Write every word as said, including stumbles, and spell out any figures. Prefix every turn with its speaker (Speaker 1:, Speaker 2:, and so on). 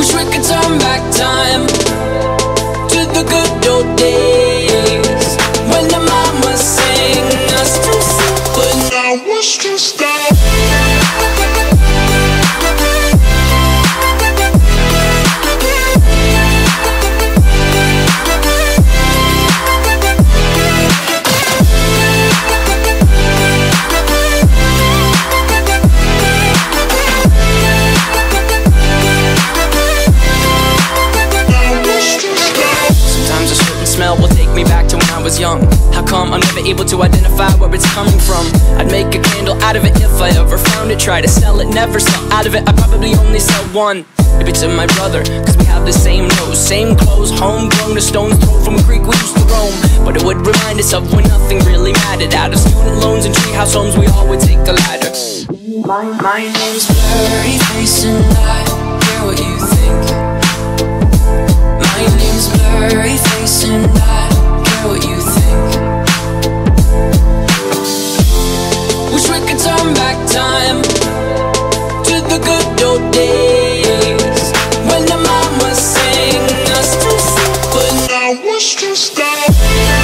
Speaker 1: Wish we could turn back time to the good old days when the mama sang us to sleep, but now it's just us. Smell will take me back to when I was young. How come I'm never able to identify where it's coming from? I'd make a candle out of it if I ever found it. Try to sell it, never sell out of it. I probably only sell one. Maybe to my brother, cause we have the same nose, same clothes, homegrown, a stone's throw from a creek we used to roam. But it would remind us of when nothing really mattered. Out of student loans and treehouse homes, we all would take a ladder. My, my name's Blurry Face and I care what you think. My name's Blurry Face and I care what you think. Wish we could turn back time to the good old days when the mama sang us to sleep, but now it's just us.